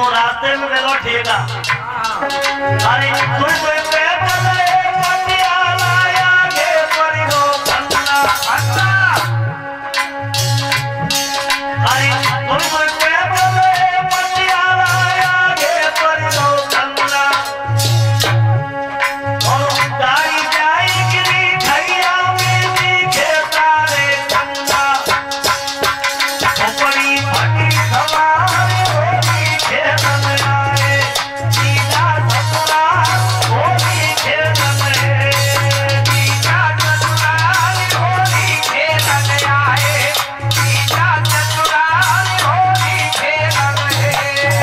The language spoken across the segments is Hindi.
वो रास्ते में मिलो ठेका। अरे कोई कोई पैदल पटियाला आगे पड़ी हो खन्ना खन्ना। अरे कोई कोई पैदल पटियाला आगे पड़ी हो खन्ना। और गाड़ी जाएगी भैया में दिखे तारे खन्ना। बड़ी फटी सवार होली खेलन आए जीजा ससुरा होली खेलन आए। जीजा ससुरा होली खेलन आए जीजा ससुरा होली खेलन आए।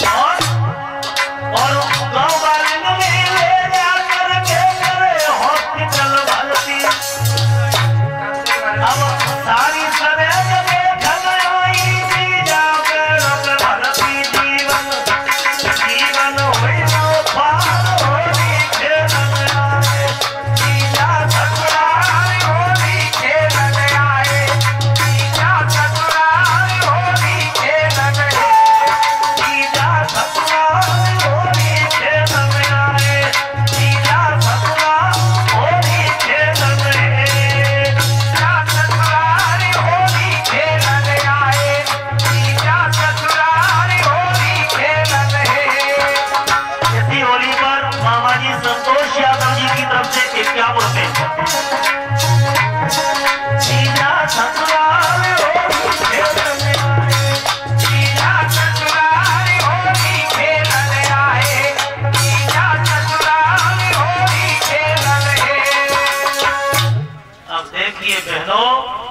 और गाँव वाले में ले जा करके करे हॉस्पिटल भर्ती। अब सारी सवेर संतोष यादव जी की तरफ से 51 रुपए। जीजा ससुराल होली खेलन आए जीजा ससुराल होली खेलन आए जीजा ससुराल होली खेलन आए। अब देखिए बहनों।